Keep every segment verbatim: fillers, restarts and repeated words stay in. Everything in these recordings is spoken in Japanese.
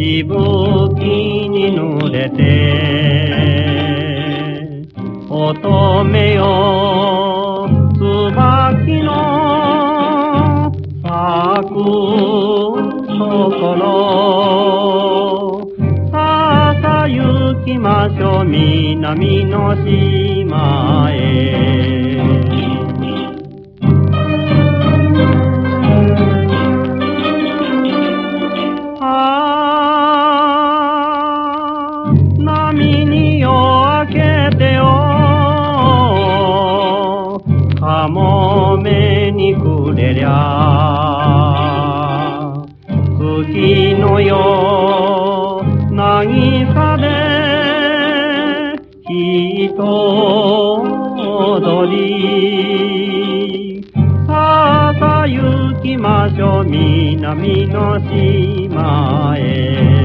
しぶきに濡れて乙女よ椿の咲くところさあさあ行きましょう南の島へ波に夜明けてよかもめにくれりゃ月のよ渚でひと踊りさあさあ行きましょう南の島へ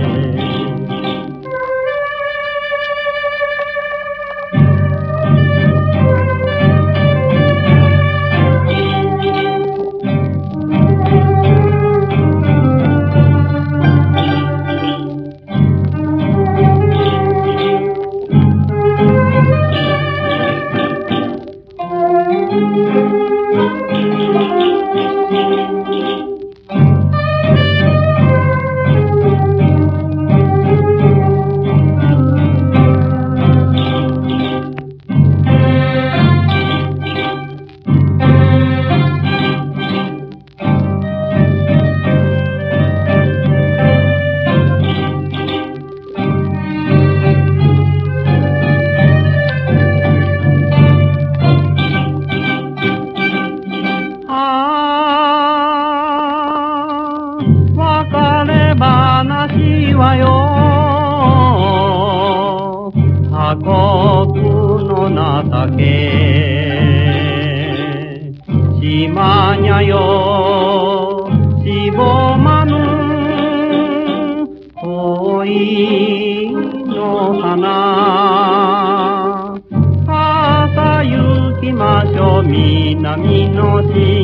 話はよ他国の情け島にゃよしぼまぬ恋の花さあさあ行きましょう南の島